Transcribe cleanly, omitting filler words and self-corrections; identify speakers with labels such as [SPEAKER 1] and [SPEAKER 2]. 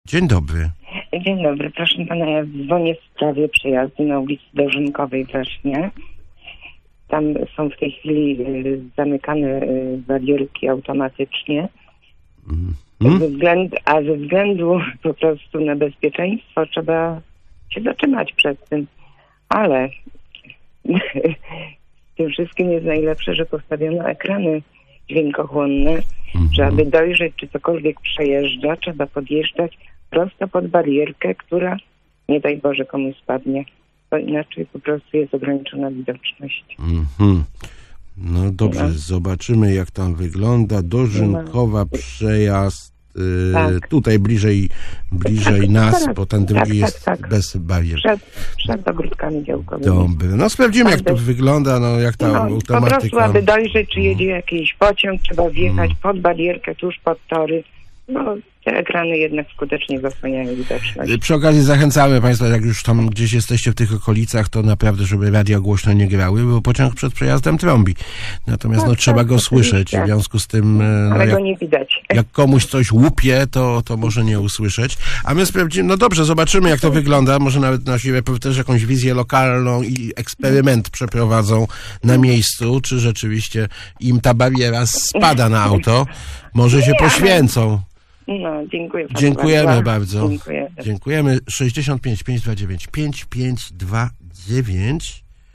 [SPEAKER 1] Dzień dobry.
[SPEAKER 2] Dzień dobry, proszę pana, ja dzwonię w sprawie przejazdu na ulicy Dożynkowej w Lesznie. Tam są w tej chwili zamykane barierki automatycznie. Ze względu po prostu na bezpieczeństwo trzeba się zatrzymać przed tym. Ale w tym wszystkim jest najlepsze, że postawiono ekrany dźwiękochłonne, że aby dojrzeć, czy cokolwiek przejeżdża, trzeba podjeżdżać prosto pod barierkę, która, nie daj Boże, komuś spadnie, bo inaczej po prostu jest ograniczona widoczność.
[SPEAKER 1] No dobrze, zobaczymy, jak tam wygląda. Dożynkowa, przejazd tutaj bliżej nas, bo ten drugi jest bez barier.
[SPEAKER 2] Przed ogródkami działkowymi.
[SPEAKER 1] Dobra, no sprawdzimy, jak to wygląda, no jak ta automatyka.
[SPEAKER 2] Po prostu, aby dojrzeć, czy jedzie jakiś pociąg, trzeba wjechać pod barierkę, tuż pod tory. No, te ekrany jednak skutecznie zasłaniają widoczność.
[SPEAKER 1] Przy okazji zachęcamy Państwa, jak już tam gdzieś jesteście w tych okolicach, to naprawdę, żeby radia głośno nie grały, bo pociąg przed przejazdem trąbi. Natomiast trzeba go słyszeć. W związku z tym,
[SPEAKER 2] ale go nie widać.
[SPEAKER 1] Jak komuś coś łupie, to może nie usłyszeć. A my sprawdzimy, no dobrze, zobaczymy, jak to wygląda. Może nawet nasi reporterzy jakąś wizję lokalną i eksperyment przeprowadzą na miejscu, czy rzeczywiście im ta bariera spada na auto. Może się poświęcą.
[SPEAKER 2] No, dziękuję.
[SPEAKER 1] Dziękujemy bardzo.
[SPEAKER 2] Dziękuję.
[SPEAKER 1] Dziękujemy. 65 529 5529.